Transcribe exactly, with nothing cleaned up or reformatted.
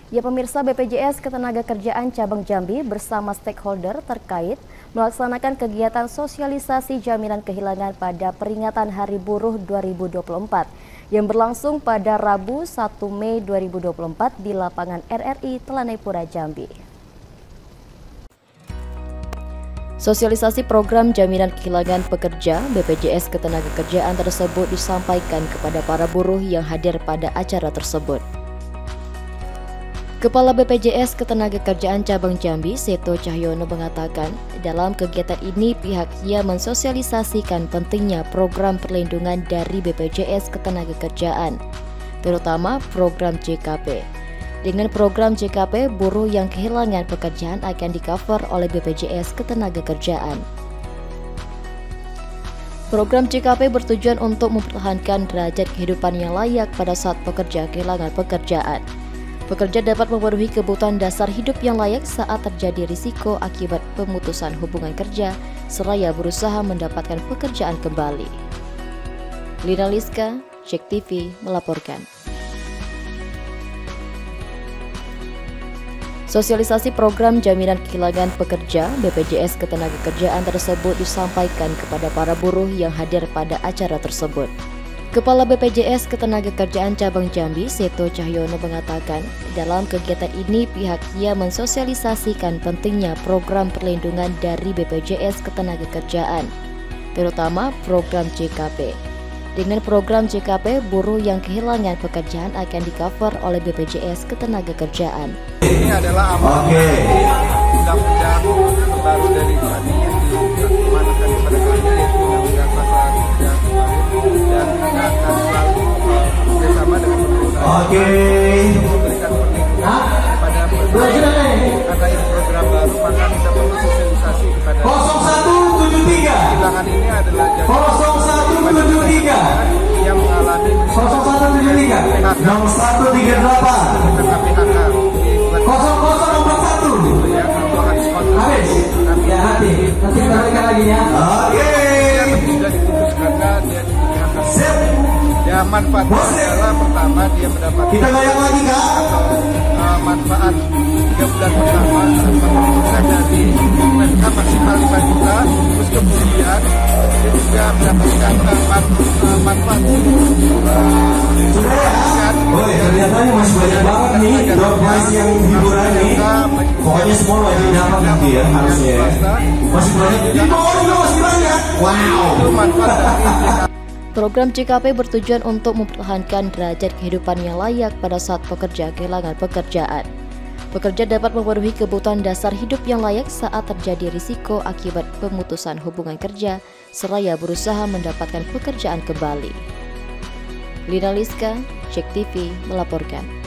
Ya pemirsa, B P J S Ketenagakerjaan Cabang Jambi bersama stakeholder terkait melaksanakan kegiatan sosialisasi jaminan kehilangan pada peringatan Hari Buruh dua ribu dua puluh empat yang berlangsung pada Rabu satu Mei dua ribu dua puluh empat di lapangan R R I Telanai-Pura, Jambi. Sosialisasi program jaminan kehilangan pekerja B P J S Ketenagakerjaan tersebut disampaikan kepada para buruh yang hadir pada acara tersebut. Kepala B P J S Ketenagakerjaan Cabang Jambi, Seto Cahyono mengatakan, dalam kegiatan ini pihaknya mensosialisasikan pentingnya program perlindungan dari B P J S Ketenagakerjaan, terutama program J K P. Dengan program J K P, buruh yang kehilangan pekerjaan akan di-cover oleh B P J S Ketenagakerjaan. Program J K P bertujuan untuk mempertahankan derajat kehidupan yang layak pada saat pekerja kehilangan pekerjaan. Pekerja dapat memenuhi kebutuhan dasar hidup yang layak saat terjadi risiko akibat pemutusan hubungan kerja, seraya berusaha mendapatkan pekerjaan kembali. Lina Liska, Cek T V melaporkan. Sosialisasi program jaminan kehilangan pekerja B P J S Ketenagakerjaan tersebut disampaikan kepada para buruh yang hadir pada acara tersebut. Kepala B P J S Ketenagakerjaan Cabang Jambi, Seto Cahyono mengatakan, dalam kegiatan ini pihaknya mensosialisasikan pentingnya program perlindungan dari B P J S Ketenagakerjaan, terutama program J K P. Dengan program J K P, buruh yang kehilangan pekerjaan akan di-cover oleh B P J S Ketenagakerjaan. Ini adalah amanah undang-undang terbaru dari kami yang diamanahkan kepada kami, yaitu undang-undang pasal tiga kemarin, dan kita akan selalu bekerjasama dengan pemerintah untuk memberikan perlindungan kepada pekerja. Karena ini program baru, maka kita perlu sosialisasi kepada nol satu tujuh tiga. Kehilangan ini adalah nol satu tujuh tiga yang mengalami nol satu tujuh tiga nol satu tiga delapan K P H K nol nol empat satu. ya, atau habis kontrak. Habis. Ya hati. Nanti kita berikan lagi ya. Oke. Sudah diputus karena dia di P H K. Ya, manfaatnya adalah pertama dia mendapatkan Kita bayar lagi kak. atau uh, manfaat tiga bulan pertama pemerintah dari mereka maksimal lima juta, terus kemudian dia juga mendapatkan uh, man, uh, manfaat Sudah ya. Oh ya, kelihatannya masih banyak banget nih door prize yang hiburan nih. Pokoknya semua wajib dapat nanti ya harusnya ya. Masih banyak. Di bawah juga masih banyak. Wow. itu manfaat dari Program J K P bertujuan untuk mempertahankan derajat kehidupan yang layak pada saat pekerja kehilangan pekerjaan. Pekerja dapat memenuhi kebutuhan dasar hidup yang layak saat terjadi risiko akibat pemutusan hubungan kerja, seraya berusaha mendapatkan pekerjaan kembali. Lina Liska, Cek T V melaporkan.